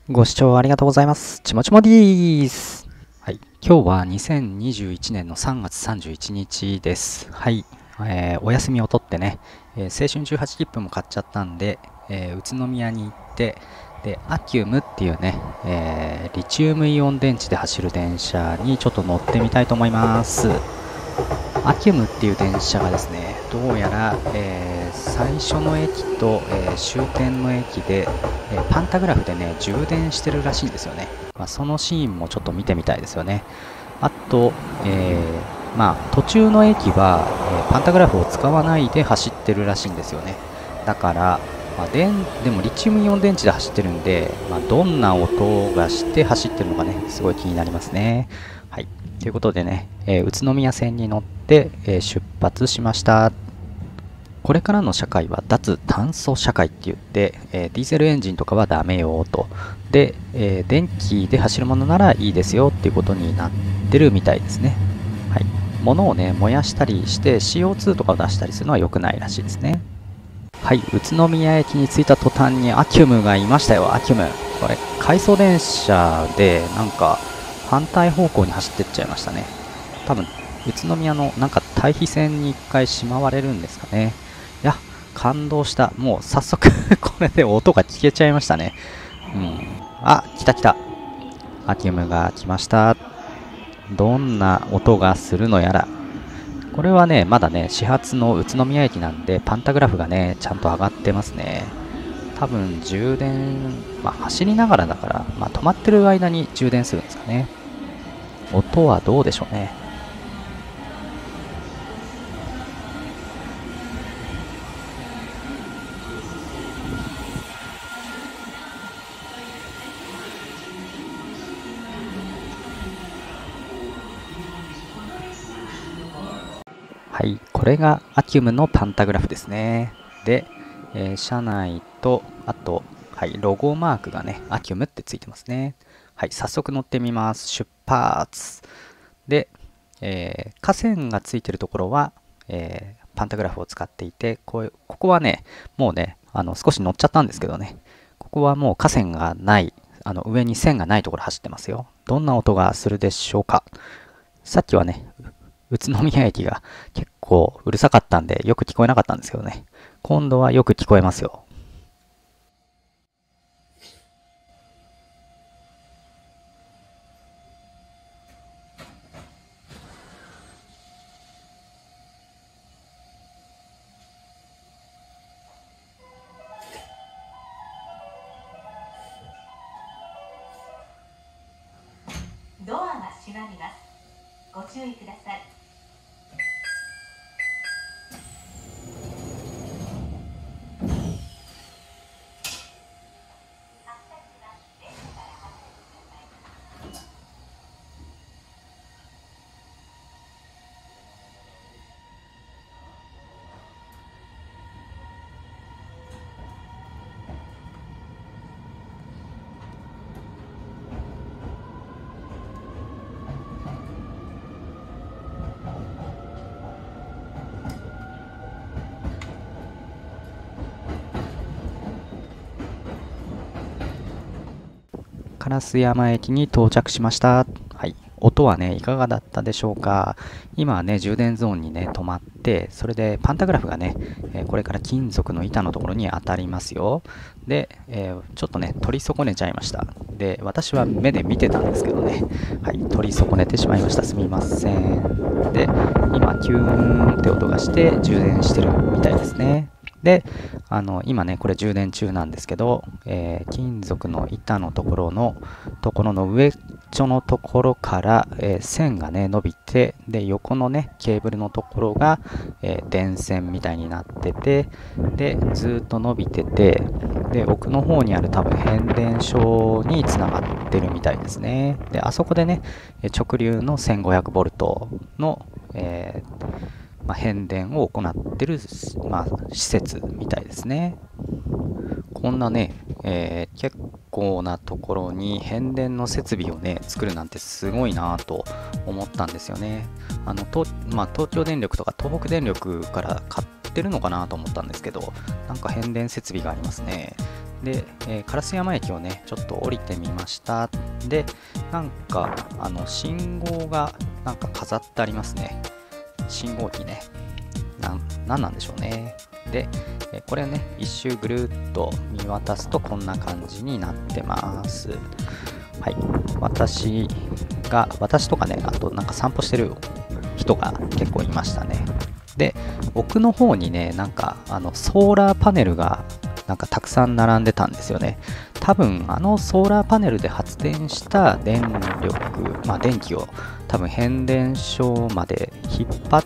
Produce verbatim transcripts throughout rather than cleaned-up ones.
ご視聴ありがとうございます。ちもちもでーす。はい、今日はにせんにじゅういちねんのさんがつさんじゅういちにちです。はい、えー、お休みを取ってね、えー、青春じゅうはちきっぷも買っちゃったんで、えー、宇都宮に行って、で、アキュムっていうね、えー、リチウムイオン電池で走る電車にちょっと乗ってみたいと思います。アキュムっていう電車がですね、どうやら、えー、最初の駅と、えー、終点の駅で、えー、パンタグラフでね、充電してるらしいんですよね。まあ、そのシーンもちょっと見てみたいですよね。あと、えー、まあ、途中の駅は、えー、パンタグラフを使わないで走ってるらしいんですよね。だから、まあ、ででもリチウムイオン電池で走ってるんで、まあ、どんな音がして走ってるのかね、すごい気になりますね。はい。ということでね、えー、宇都宮線に乗って、えー、出発しました。これからの社会は脱炭素社会って言って、えー、ディーゼルエンジンとかはダメよと。で、えー、電気で走るものならいいですよっていうことになってるみたいですね。はい。物をね、燃やしたりして シーオーツー とかを出したりするのは良くないらしいですね。はい、宇都宮駅に着いた途端にアキュムがいましたよ、アキュム。これ、回送電車で、なんか、反対方向に走ってっちゃいましたね。多分、宇都宮のなんか対比線に一回しまわれるんですかね。いや、感動した。もう早速これで音が聞けちゃいましたね。うん。あ、来た来た。アキュムが来ました。どんな音がするのやら。これはね、まだね、始発の宇都宮駅なんで、パンタグラフがね、ちゃんと上がってますね。多分、充電、まあ、走りながらだから、まあ、止まってる間に充電するんですかね。音はどうでしょうね。はい、これがアキュムのパンタグラフですね。で、えー、車内と、あと、はい、ロゴマークがね、アキュムってついてますね。はい、早速乗ってみます。出発。で、えー、架線がついてるところは、えー、パンタグラフを使っていて、こうここはね、もうね、あの少し乗っちゃったんですけどね、ここはもう架線がない、あの上に線がないところ走ってますよ。どんな音がするでしょうか。さっきはね、宇都宮駅が結構うるさかったんでよく聞こえなかったんですけどね。今度はよく聞こえますよ。 ドアが閉まります。ご注意ください。 烏山駅に到着しました。はい。音はね、いかがだったでしょうか。今はね、充電ゾーンにね、止まって、それでパンタグラフがね、えーこれから金属の板のところに当たりますよ。で、えーちょっとね、取り損ねちゃいました。で、私は目で見てたんですけどね、はい、取り損ねてしまいました。すみません。で、今、キューンって音がして充電してるみたいですね。で、あの今ね、これ充電中なんですけど、えー金属の板のところのところの上っちょのところから、えー線がね伸びて、で横のねケーブルのところが、えー電線みたいになってて、でずーっと伸びてて、で奥の方にある多分変電所につながってるみたいですね。であそこでね、えー直流の せんごひゃくボルト の、えーまあ、変電を行ってる、まあ、施設みたいですね。こんなね、えー結構なところに変電の設備をね、作るなんてすごいなと思ったんですよね。あの、とまあ、東京電力とか東北電力から買ってるのかなと思ったんですけど、なんか変電設備がありますね。 で、えー、烏山駅をねちょっと降りてみました。でなんかあの信号がなんか飾ってありますね。信号機ね、なんなんなんでしょうね。で、えー、これをね一周ぐるっと見渡すとこんな感じになってます。はい、私が私とかね、あとなんか散歩してる人が結構いましたね。で奥の方にねなんかあのソーラーパネルがなんかたくさん並んでたんですよね。多分あのソーラーパネルで発電した電力、まあ、電気を多分変電所まで引っ張って、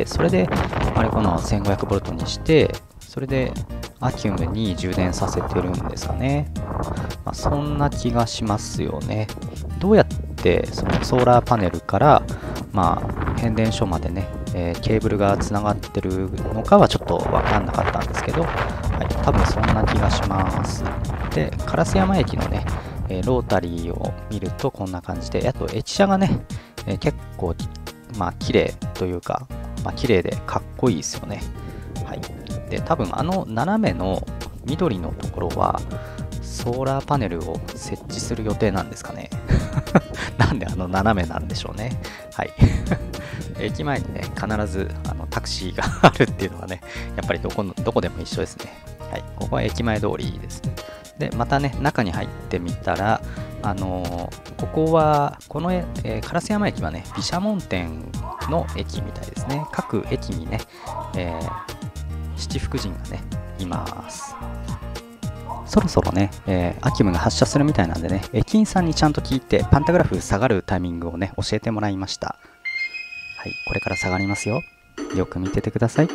それであれかな せんごひゃくボルト にして、それでアキュムに充電させてるんですかね。まあ、そんな気がしますよね。どうやってそのソーラーパネルから、まあ、変電所までね、えー、ケーブルがつながってるのかはちょっと分かんなかったんですけど、はい、多分そんな気がします。で、烏山駅のね、えー、ロータリーを見るとこんな感じで、あと駅舎がね、えー、結構、まあ、綺麗というか、まあ、綺麗でかっこいいですよね。はい。で、多分あの斜めの緑のところは、ソーラーパネルを設置する予定なんですかね。なんであの斜めなんでしょうね。はい。駅前にね、必ずあのタクシーがあるっていうのはね、やっぱりどこのどこでも一緒ですね。はい。ここは駅前通りです。で、またね、中に入ってみたら、あのー、ここは、この、えー、烏山駅はね、毘沙門天の駅みたいですね。各駅にね、えー、七福神がね、います。そろそろね、えー、アキュムが発射するみたいなんでね、駅員さんにちゃんと聞いて、パンタグラフ下がるタイミングをね、教えてもらいました。はい、これから下がりますよ。よく見ててください。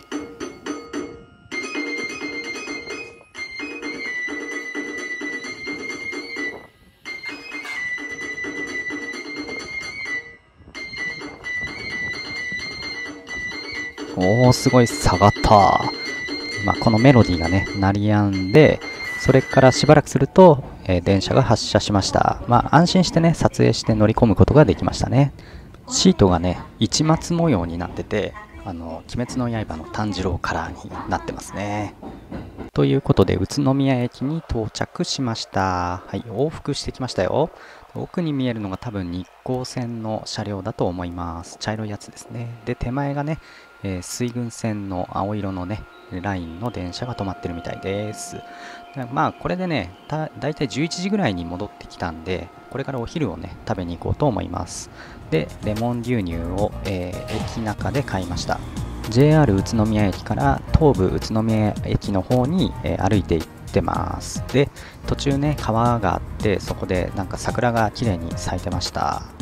おー、すごい下がった。まあ、このメロディーがね、鳴りやんで、それからしばらくすると、えー、電車が発車しました。まあ、安心してね、撮影して乗り込むことができましたね。シートがね、市松模様になってて、あの、鬼滅の刃の炭治郎カラーになってますね。ということで、宇都宮駅に到着しました。はい、往復してきましたよ。奥に見えるのが多分日光線の車両だと思います。茶色いやつですね。で、手前がね、えー、水郡線の青色のね、ラインの電車が止まってるみたいです。まあ、これでね、だいたいじゅういちじぐらいに戻ってきたんで、これからお昼をね、食べに行こうと思います。で、レモン牛乳を、えー、駅中で買いました。ジェイアール 宇都宮駅から東武宇都宮駅の方に、えー、歩いて行ってます。で、途中ね、川があって、そこでなんか桜が綺麗に咲いてました。はい、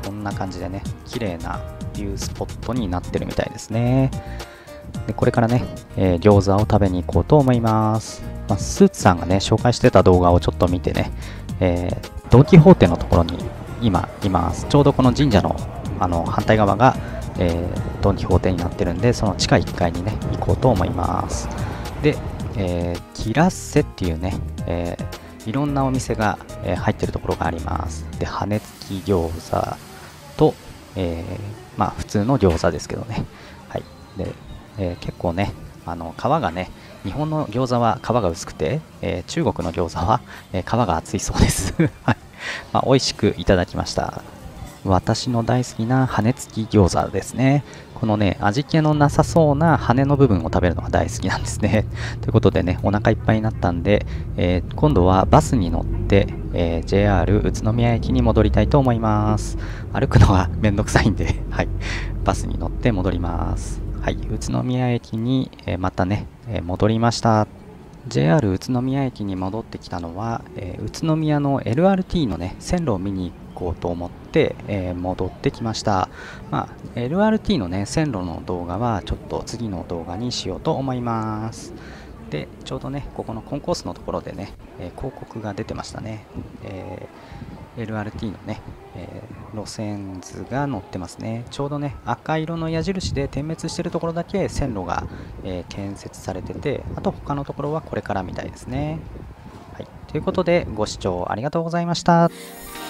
こんな感じでね、綺麗なビュースポットになってるみたいですね。でこれからね、えー、餃子を食べに行こうと思います。まあ、スーツさんがね、紹介してた動画をちょっと見てね、えー、ドン・キホーテのところに今います。ちょうどこの神社の、あの反対側が、えー、ドン・キホーテになってるんで、その地下いっかいにね、行こうと思います。で、えー、キラッセっていうね、えー、いろんなお店が、えー、入ってるところがあります。で、羽根付き餃子と、えー、まあ普通の餃子ですけどね。はい。で、えー、結構ね、あの皮がね、日本の餃子は皮が薄くて、えー、中国の餃子は、えー、皮が厚いそうです。はい。まあ、美味しくいただきました。私の大好きな羽根付き餃子ですね。このね、味気のなさそうな羽の部分を食べるのが大好きなんですね。ということでね、お腹いっぱいになったんで、えー、今度はバスに乗って、えー、ジェイアール 宇都宮駅に戻りたいと思います。歩くのがめんどくさいんで、はい、バスに乗って戻ります。はい、宇都宮駅に、えー、またね、えー、戻りました。ジェイアール 宇都宮駅に戻ってきたのは、えー、宇都宮の エルアールティー のね、線路を見に行こうと思って、えー、戻ってきました。まあ、エルアールティー のね、線路の動画はちょっと次の動画にしようと思います。で、ちょうどね、ここのコンコースのところでね、えー、広告が出てましたね。えー エルアールティー のね、えー、路線図が載ってますね。ちょうどね、赤色の矢印で点滅してるところだけ線路が、えー、建設されてて、あと他のところはこれからみたいですね。はい、ということでご視聴ありがとうございました。